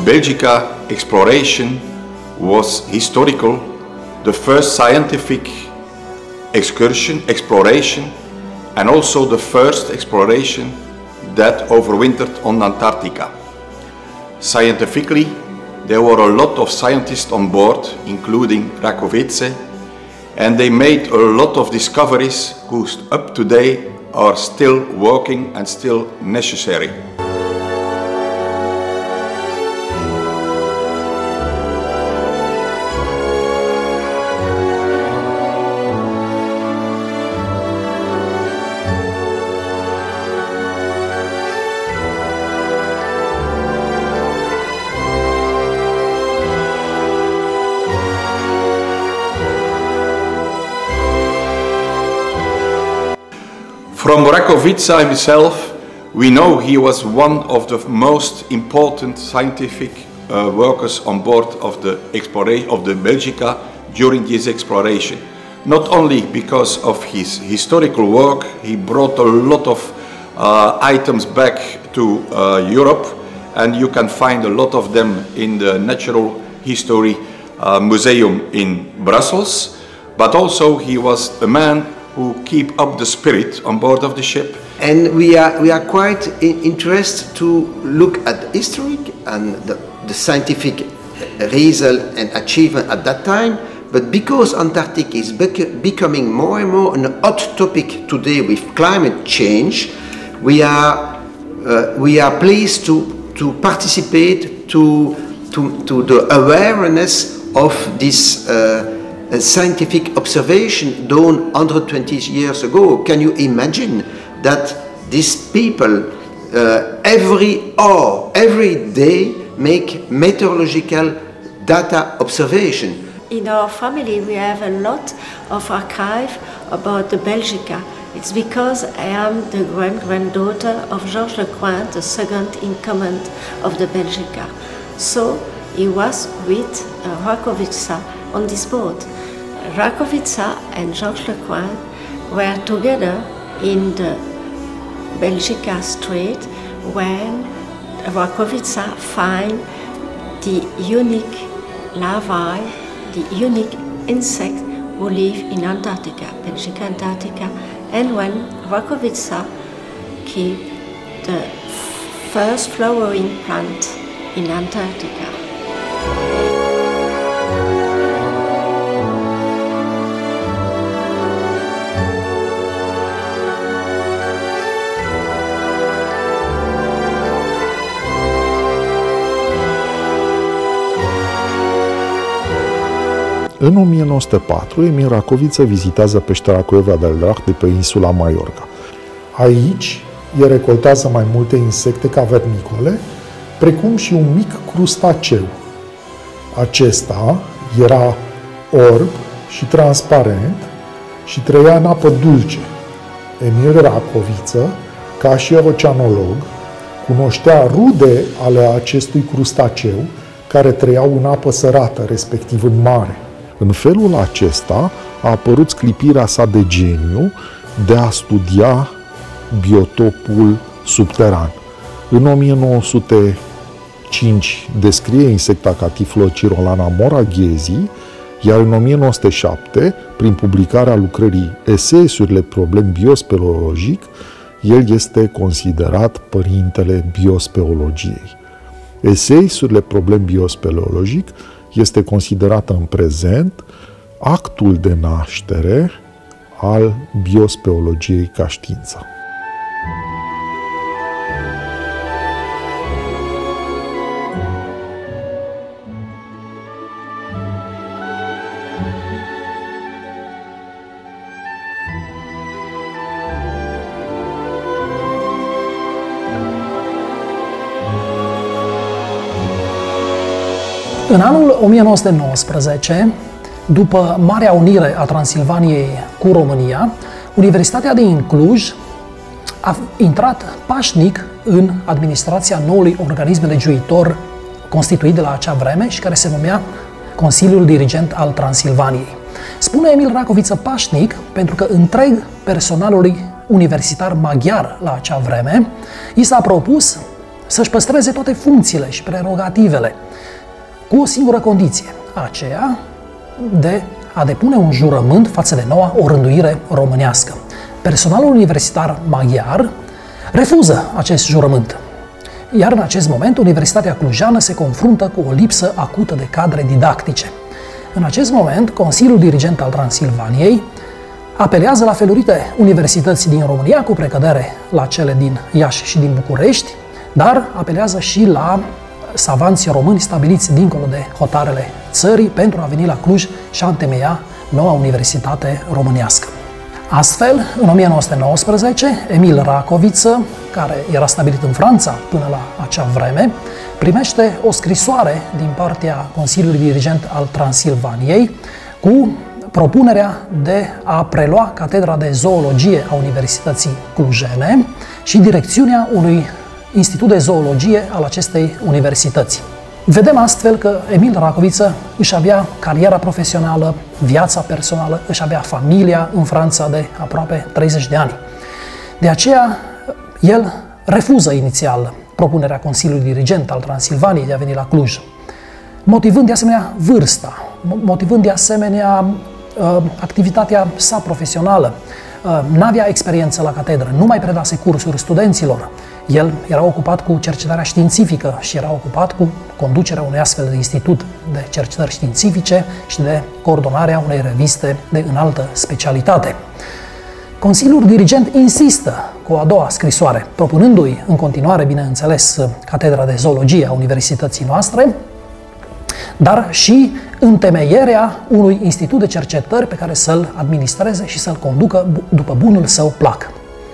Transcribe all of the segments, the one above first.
Belgica exploration was historical, the first scientific exploration, and also the first exploration that overwintered on Antarctica. Scientifically, there were a lot of scientists on board, including Rakovice, and they made a lot of discoveries whose up to date are still working and still necessary. From Rakovica himself, we know he was one of the most important scientific workers on board of the Belgica during this exploration. Not only because of his historical work, he brought a lot of items back to Europe, and you can find a lot of them in the Natural History Museum in Brussels. But also he was a man who keep up the spirit on board of the ship. And we are quite interested to look at history and the scientific result and achievement at that time. But because Antarctica is becoming more and more an hot topic today with climate change, we are pleased to participate to the awareness of this scientific observation done 120 years ago. Can you imagine that these people every hour, every day make meteorological data observation? In our family we have a lot of archive about the Belgica. It's because I am the granddaughter of Georges Lecointe, the second in command of the Belgica. So he was with Rakovica on this boat. Rakovica and Georges Lecointe were together in the Belgica Strait when Rakovica found the unique larvae, the unique insect who live in Antarctica, Belgica Antarctica, and when Rakovica kept the first flowering plant in Antarctica. În 1904, Emil Rakoviță vizitează peștera Cueva del Drac de pe insula Mallorca. Aici, el recoltează mai multe insecte cavernicole, precum și un mic crustaceu. Acesta era orb și transparent și trăia în apă dulce. Emil Rakoviță, ca și oceanolog, cunoștea rude ale acestui crustaceu care trăiau în apă sărată, respectiv în mare. În felul acesta a apărut sclipirea sa de geniu de a studia biotopul subteran. În 1905 descrie insecta Catiflocirolana moraghezi, iar în 1907, prin publicarea lucrării Esee sur les problèmes biospeleologiques, el este considerat părintele biospeologiei. Esee sur les problèmes biospeleologiques este considerată în prezent actul de naștere al biospeologiei ca știință. În anul 1919, după Marea Unire a Transilvaniei cu România, Universitatea din Cluj a intrat pașnic în administrația noului organism legiuitor constituit de la acea vreme și care se numea Consiliul Dirigent al Transilvaniei. Spune Emil Rakoviță pașnic pentru că întreg personalului universitar maghiar la acea vreme i s-a propus să-și păstreze toate funcțiile și prerogativele, cu o singură condiție, aceea de a depune un jurământ față de noua orânduire românească. Personalul universitar maghiar refuză acest jurământ, iar în acest moment Universitatea Clujană se confruntă cu o lipsă acută de cadre didactice. În acest moment, Consiliul Dirigent al Transilvaniei apelează la felurite universități din România, cu precădere la cele din Iași și din București, dar apelează și la savanți români stabiliți dincolo de hotarele țării pentru a veni la Cluj și a întemeia noua universitate românească. Astfel, în 1919, Emil Racoviță, care era stabilit în Franța până la acea vreme, primește o scrisoare din partea Consiliului Dirigent al Transilvaniei cu propunerea de a prelua catedra de zoologie a Universității Clujene și direcțiunea unui institut de zoologie al acestei universități. Vedem astfel că Emil Racoviță își avea cariera profesională, viața personală, își avea familia în Franța de aproape 30 de ani. De aceea, el refuză inițial propunerea Consiliului Dirigent al Transilvaniei de a veni la Cluj, motivând de asemenea vârsta, motivând de asemenea activitatea sa profesională. N-avea experiență la catedră, nu mai predase cursuri studenților. El era ocupat cu cercetarea științifică și era ocupat cu conducerea unui astfel de institut de cercetări științifice și de coordonarea unei reviste de înaltă specialitate. Consiliul Dirigent insistă cu a doua scrisoare, propunându-i în continuare, bineînțeles, catedra de zoologie a universității noastre, dar și întemeierea unui institut de cercetări pe care să-l administreze și să-l conducă după bunul său plac.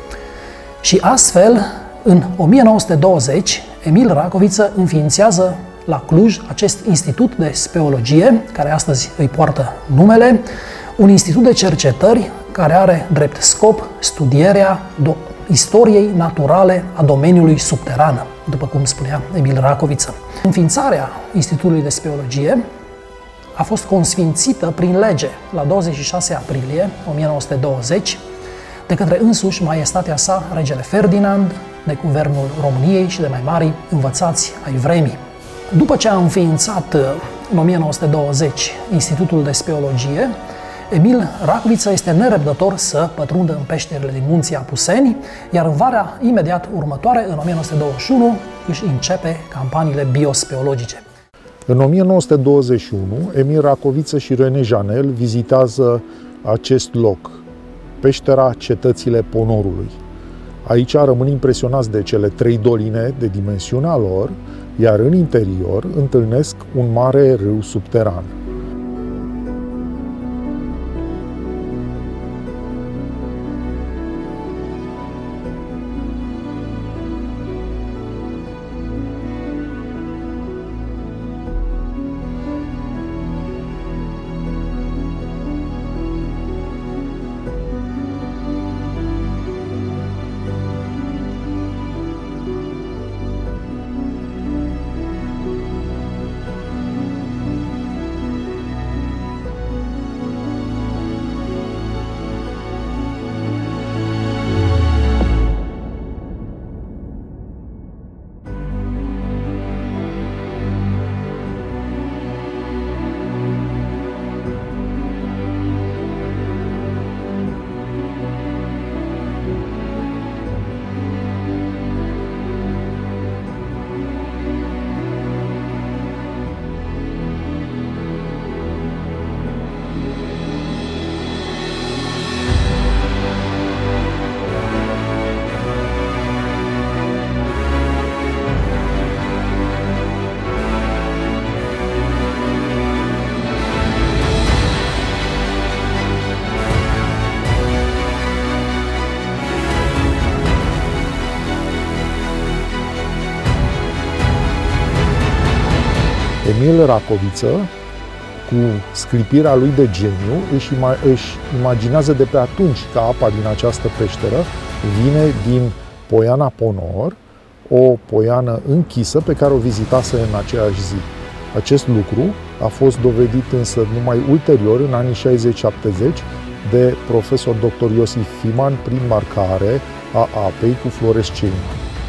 Și astfel, în 1920, Emil Racoviță înființează la Cluj acest institut de speologie, care astăzi îi poartă numele, un institut de cercetări care are drept scop studierea istoriei naturale a domeniului subteran, după cum spunea Emil Racoviță. Înființarea Institutului de Speologie a fost consfințită prin lege la 26 aprilie 1920 de către însuși Maiestatea sa, regele Ferdinand, de Guvernul României și de mai mari învățați ai vremii. După ce a înființat în 1920 Institutul de Speologie, Emil Racoviță este nerăbdător să pătrundă în peșterile din Munții Apuseni, iar în vara imediat următoare, în 1921, își începe campaniile biospeologice. În 1921, Emil Racoviță și René Janel vizitează acest loc, peștera Cetățile Ponorului. Aici rămân impresionați de cele trei doline de dimensiunea lor, iar în interior întâlnesc un mare râu subteran. Emil Racoviță, cu sclipirea lui de geniu, își imaginează de pe atunci că apa din această peșteră vine din Poiana Ponor, o poiană închisă pe care o vizitase în aceeași zi. Acest lucru a fost dovedit însă numai ulterior, în anii 60-70, de profesor dr. Iosif Fiman prin marcare a apei cu fluorescentă.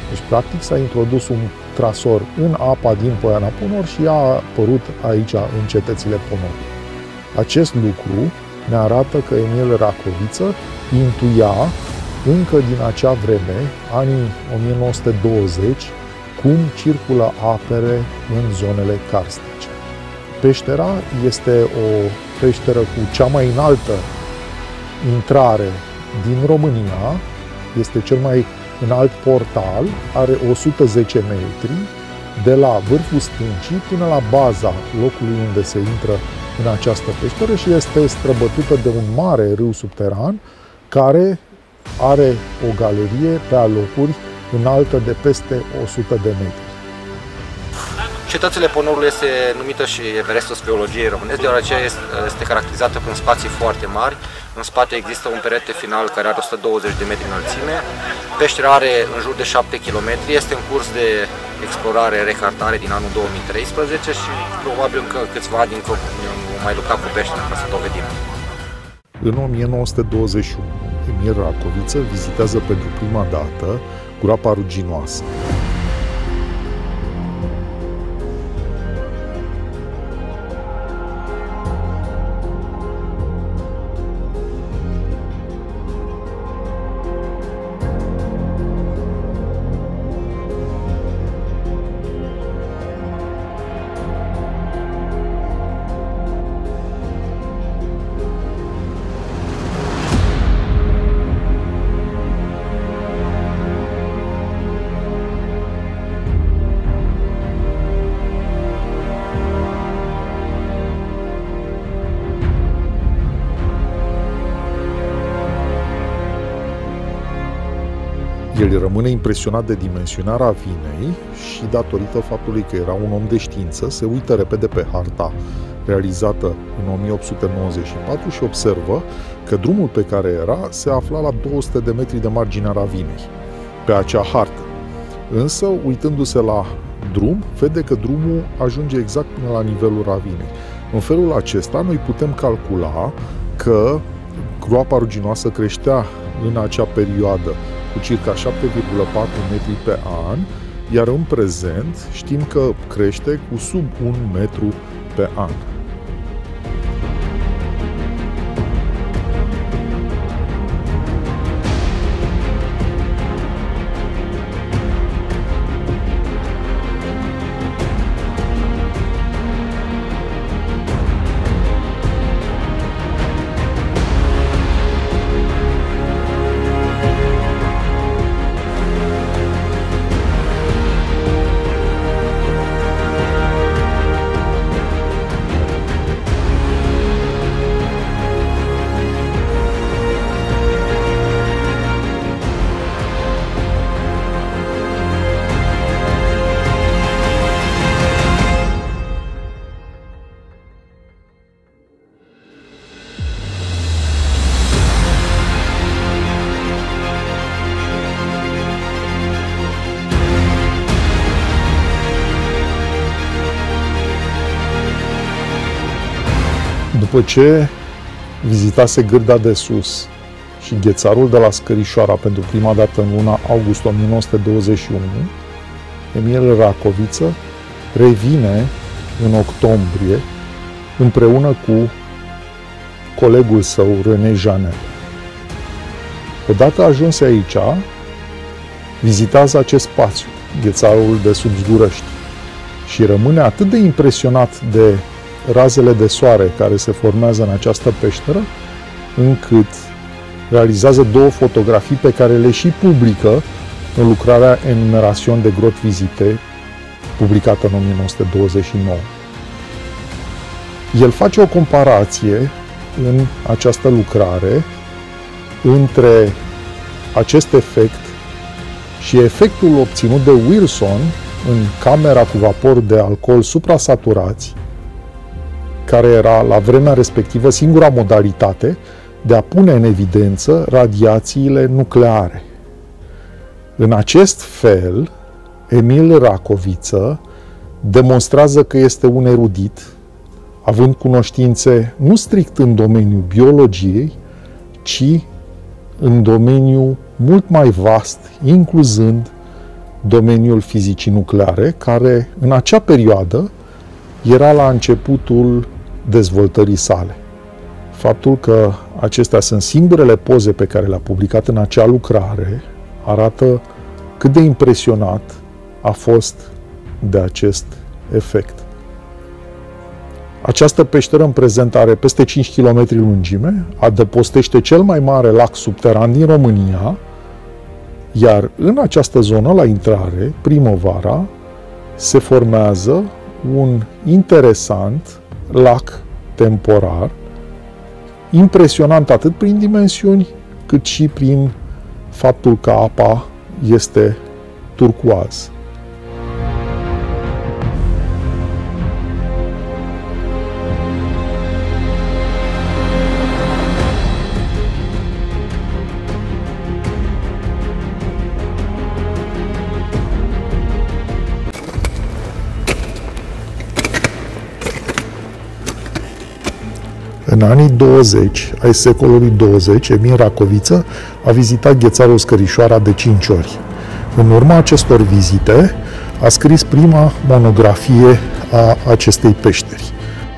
Deci, practic, s-a introdus un trasor în apa din Poiana Ponor și a apărut aici, în cetățile Ponor. Acest lucru ne arată că Emil Racoviță intuia încă din acea vreme, anii 1920, cum circulă apele în zonele karstice. Peștera este o peșteră cu cea mai înaltă intrare din România, este cel mai înalt portal, are 110 metri, de la vârful stâncii până la baza locului unde se intră în această peșteră și este străbătută de un mare râu subteran care are o galerie pe alocuri înaltă de peste 100 de metri. Cetățile Ponorului este numită și Everestul Speologiei românești, deoarece este caracterizată prin spații foarte mari. În spate există un perete final care are 120 de metri înălțime. Peștera are în jur de 7 km, este în curs de explorare, recartare din anul 2013 și probabil că câțiva din mai lucra cu peștera ca să dovedim. În 1921, Emil Racoviță vizitează pentru prima dată groapa ruginoasă. El rămâne impresionat de dimensiunea ravinei și, datorită faptului că era un om de știință, se uită repede pe harta realizată în 1894 și observă că drumul pe care era se afla la 200 de metri de marginea ravinei, pe acea hartă. Însă, uitându-se la drum, vede că drumul ajunge exact până la nivelul ravinei. În felul acesta, noi putem calcula că groapa ruginoasă creștea în acea perioadă cu circa 7,4 metri pe an, iar în prezent știm că crește cu sub 1 metru pe an. După ce vizitase Gârda de Sus și Ghețarul de la Scărișoara pentru prima dată în luna august 1921, Emil Racoviță revine în octombrie împreună cu colegul său, René Janel. Odată ajunse aici, vizitează acest spațiu, Ghețarul de sub Zgurăști, și rămâne atât de impresionat de razele de soare care se formează în această peșteră, încât realizează 2 fotografii pe care le și publică în lucrarea Enumeration de grottes visitées, publicată în 1929. El face o comparație în această lucrare între acest efect și efectul obținut de Wilson în camera cu vapor de alcool suprasaturați, care era la vremea respectivă singura modalitate de a pune în evidență radiațiile nucleare. În acest fel, Emil Racoviță demonstrează că este un erudit, având cunoștințe nu strict în domeniul biologiei, ci în domeniul mult mai vast, incluzând domeniul fizicii nucleare, care în acea perioadă era la începutul dezvoltării sale. Faptul că acestea sunt singurele poze pe care le-a publicat în acea lucrare arată cât de impresionat a fost de acest efect. Această peșteră în prezent are peste 5 km lungime, adăpostește cel mai mare lac subteran din România, iar în această zonă, la intrare, primăvara, se formează un interesant lac temporar, impresionant atât prin dimensiuni, cât și prin faptul că apa este turcoaz. În anii 20 ai secolului 20, Emil Racoviță a vizitat Ghețarul Scărișoara de 5 ori. În urma acestor vizite a scris prima monografie a acestei peșteri.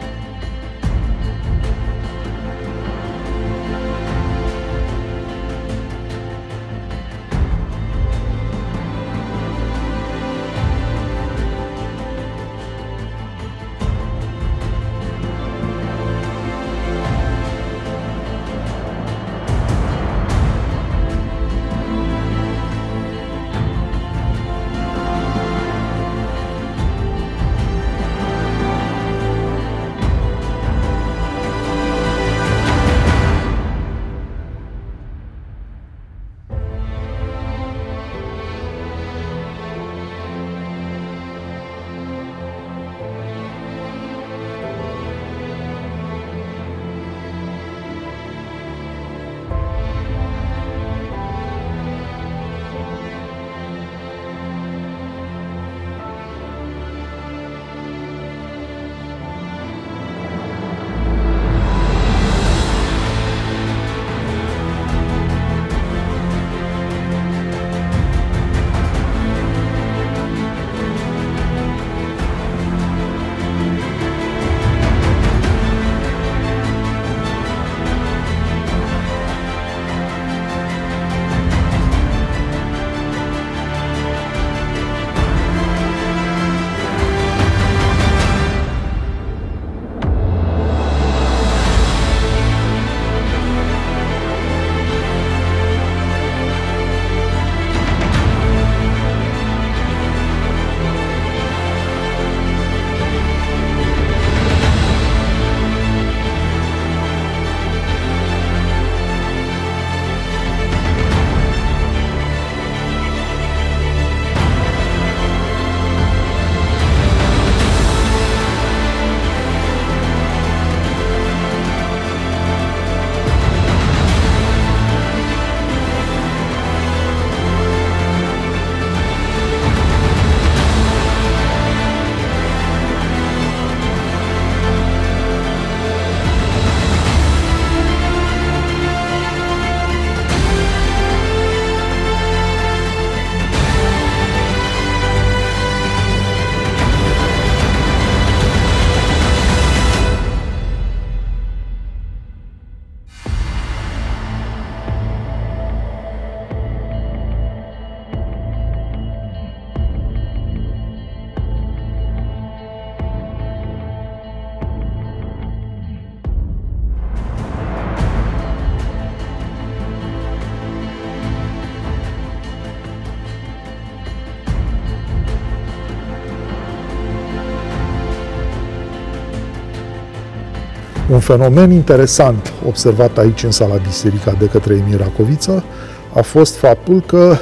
Un fenomen interesant observat aici în sala Biserica de către Emil Racoviță a fost faptul că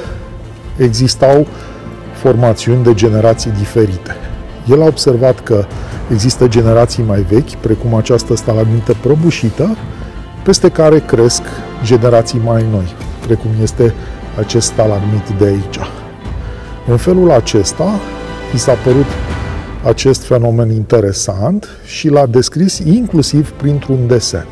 existau formațiuni de generații diferite. El a observat că există generații mai vechi, precum această stalagmită prăbușită, peste care cresc generații mai noi, precum este acest stalagmit de aici. În felul acesta, i s-a părut acest fenomen interesant și l-a descris inclusiv printr-un desen.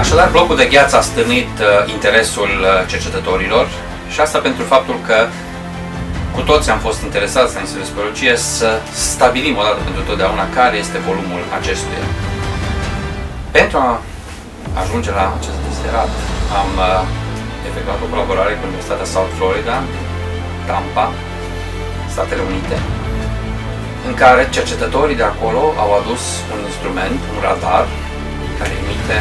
Așadar, blocul de gheață a stârnit interesul cercetătorilor și asta pentru faptul că cu toți am fost interesați în speleologie să stabilim odată pentru totdeauna care este volumul acestuia. Pentru a ajunge la acest deziderat, am efectuat o colaborare cu Universitatea South Florida, Tampa, Statele Unite, în care cercetătorii de acolo au adus un instrument, un radar, care emite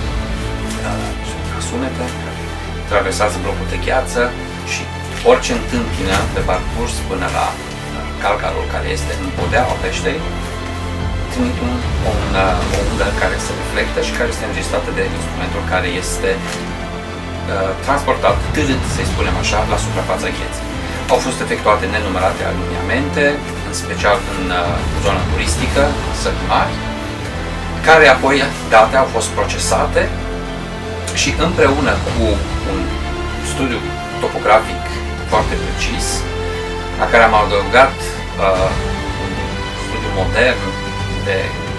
sunete, care traversează blocul de gheață și orice întâmpină pe parcurs până la calcarul care este în podeaua peșterii, trimite o undă care se reflectă și care este înregistrată de instrumentul care este transportat târât, să-i spunem așa, la suprafața gheții. Au fost efectuate nenumărate aliniamente, în special în zona turistică, săli mari, care apoi date au fost procesate și împreună cu un studiu topografic foarte precis, la care am adăugat un studiu modern de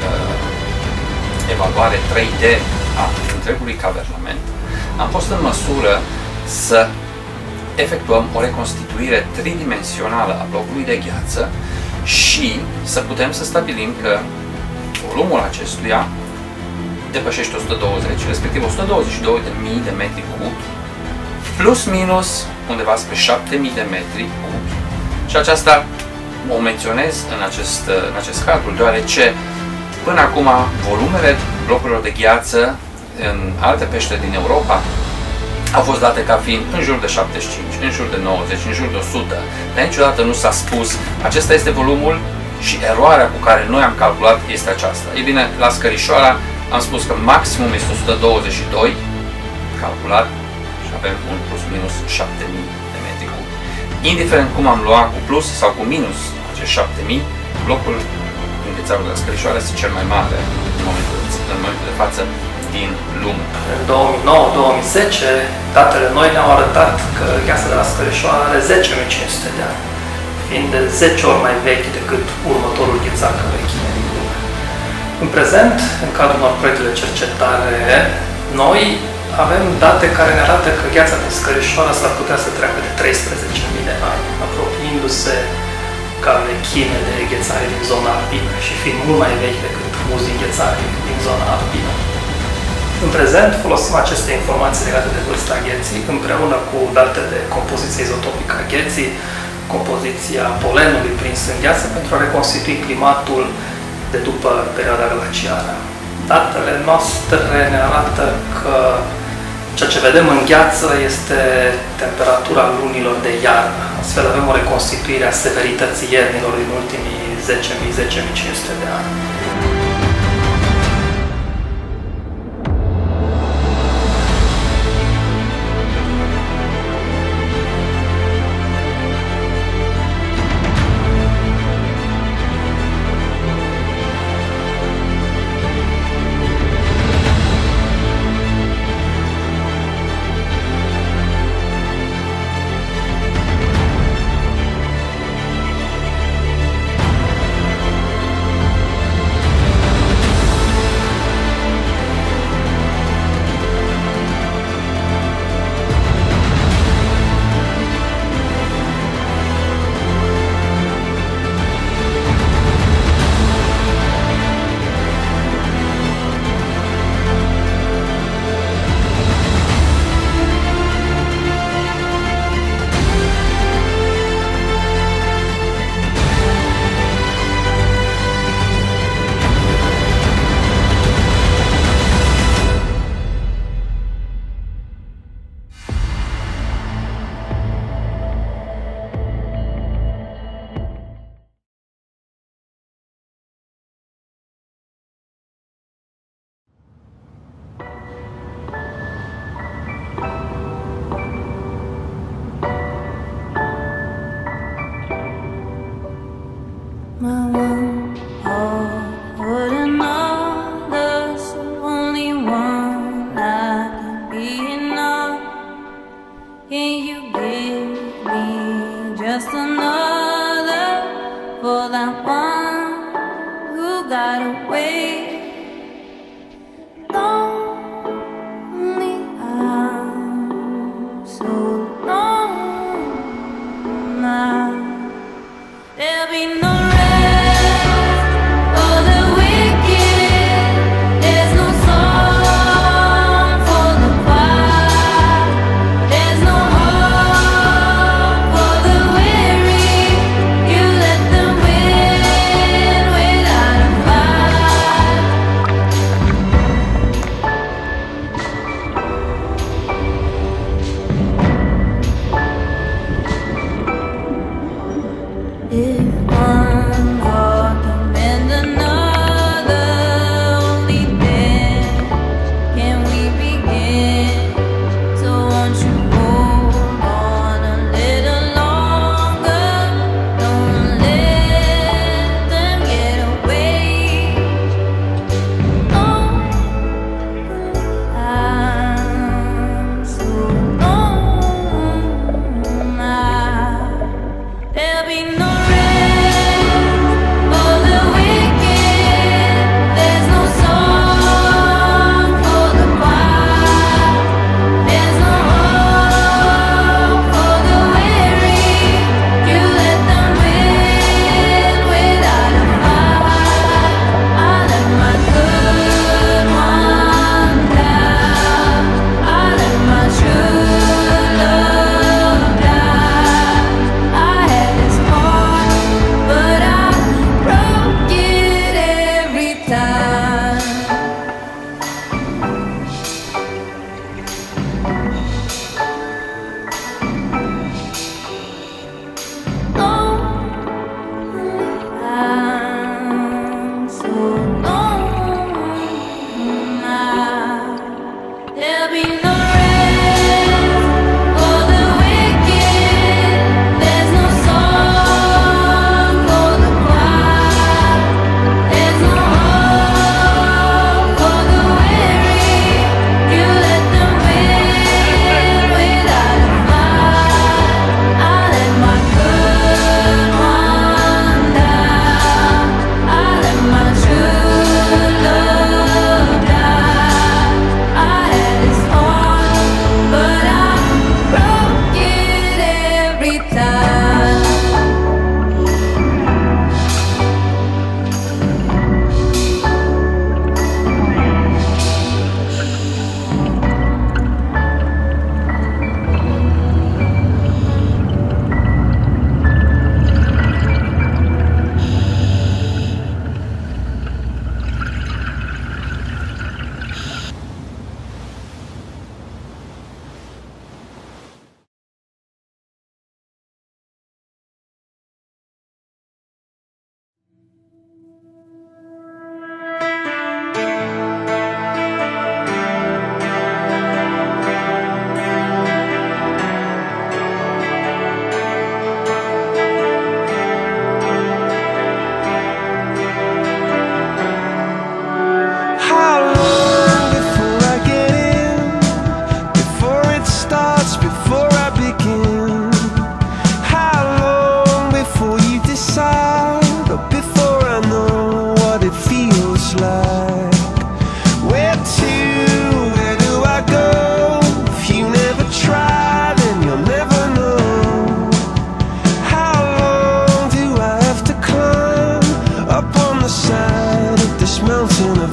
evaluare 3D a întregului cavernament, am fost în măsură să efectuăm o reconstituire tridimensională a blocului de gheață și să putem să stabilim că volumul acestuia depășește 120, respectiv 122.000 de metri cubi, plus minus undeva spre 7.000 de metri cubi. Și aceasta o menționez în acest cadru, deoarece până acum volumele blocurilor de gheață în alte peșteri din Europa au fost date ca fiind în jur de 75, în jur de 90, în jur de 100, dar niciodată nu s-a spus acesta este volumul și eroarea cu care noi am calculat este aceasta. Ei bine, la Scărișoara am spus că maximum este 122 calculat și avem un plus minus 7.000 de metri cubi. Indiferent cum am luat cu plus sau cu minus acești 7.000, blocul din ghețarul de la Scărișoara este cel mai mare în momentul de față din lume. În 2009-2010, datele noi ne-au arătat că gheața de la Scărișoara are 10.500 de ani, fiind de 10 ori mai vechi decât următorul ghețar care vechime din lume. În prezent, în cadrul unor proiecte de cercetare, noi avem date care ne arată că gheața din Scărișoara s-ar putea să treacă de 13.000 de ani, apropiindu-se ca vechime de ghețare din zona alpină și fiind mult mai vechi decât mulți din ghețarii din zona alpină. În prezent folosim aceste informații legate de vârsta gheții împreună cu date de compoziție izotopică a gheții, compoziția polenului prins în gheață pentru a reconstitui climatul de după perioada glaciară. Datele noastre ne arată că ceea ce vedem în gheață este temperatura lunilor de iarnă. Astfel avem o reconstituire a severității iernilor din ultimii 10.000-10.500 de ani.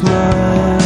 smile.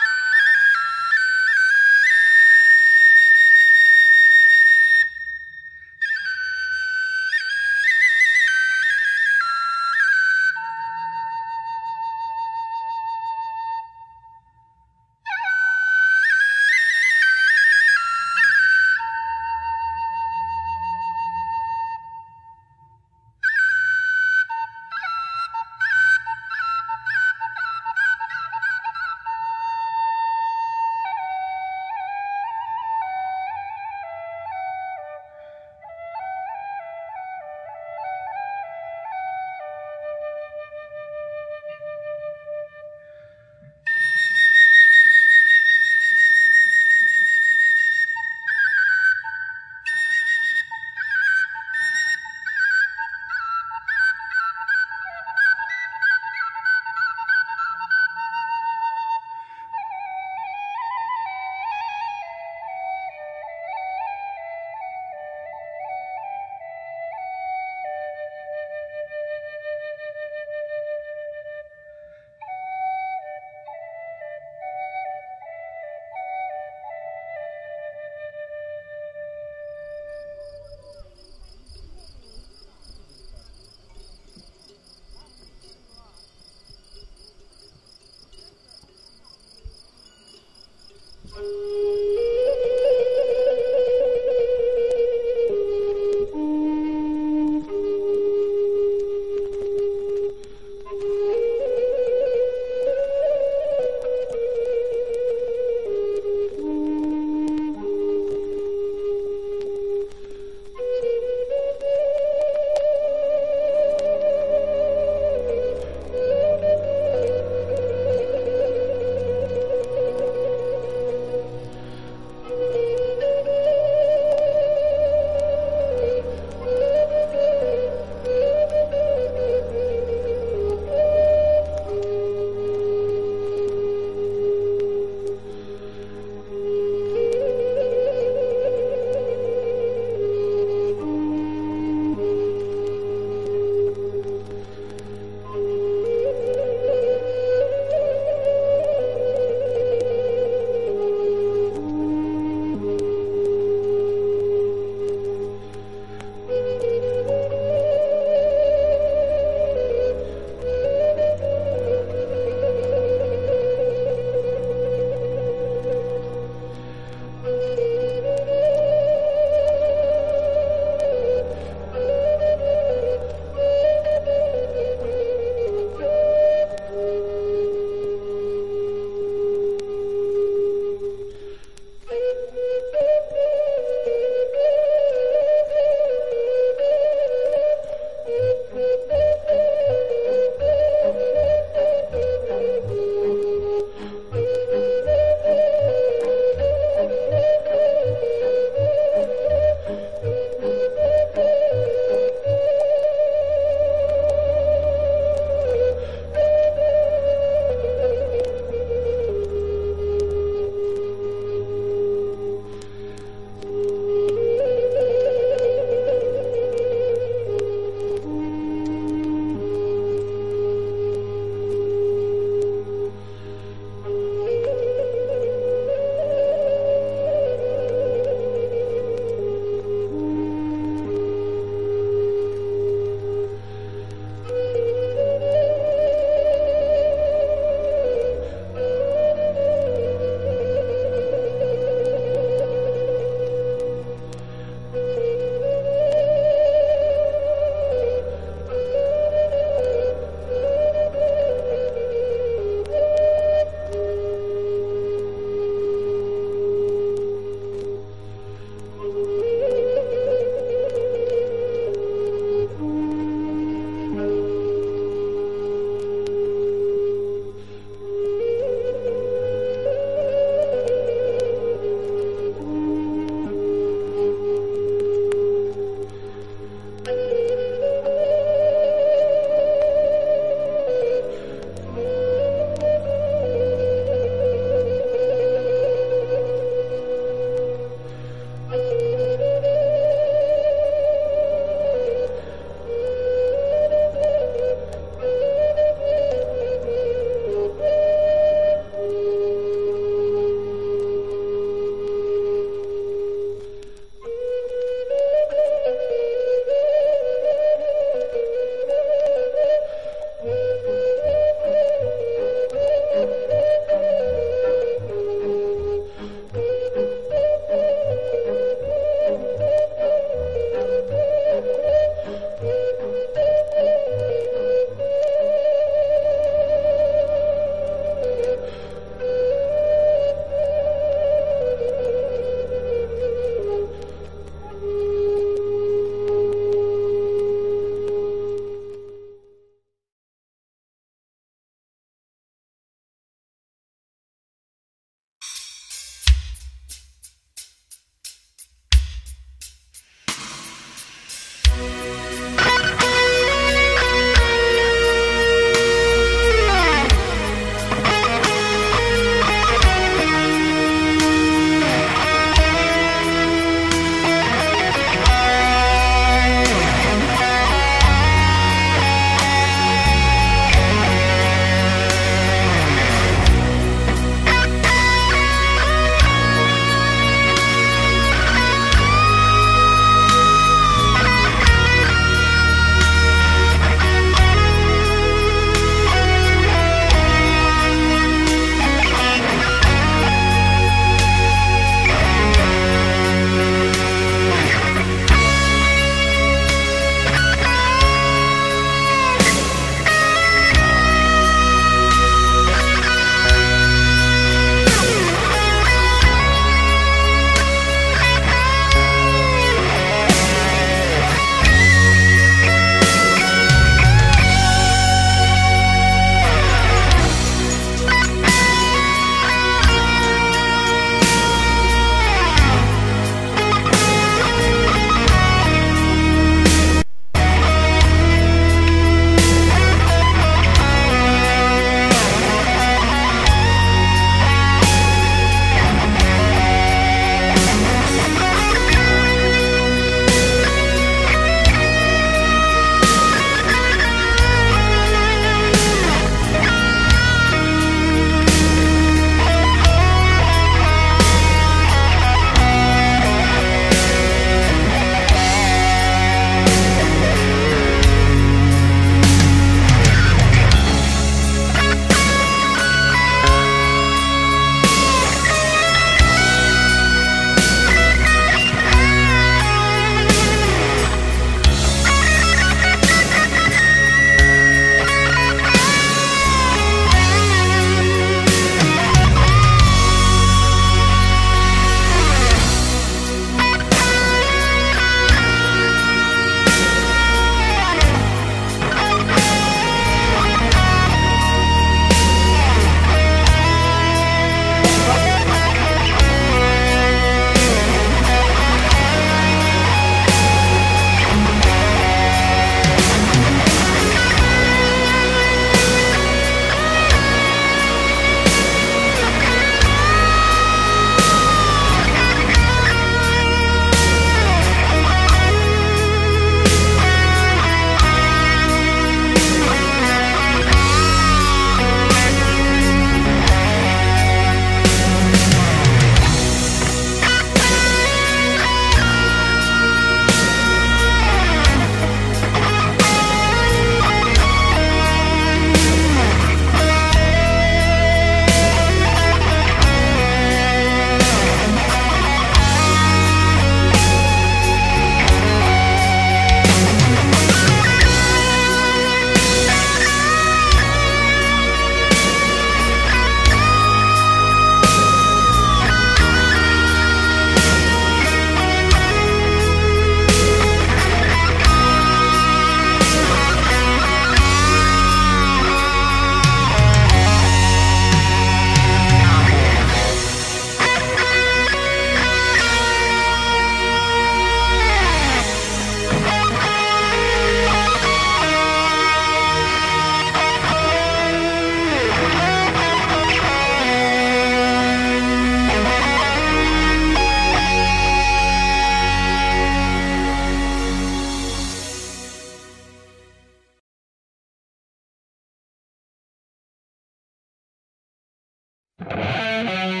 Thank you.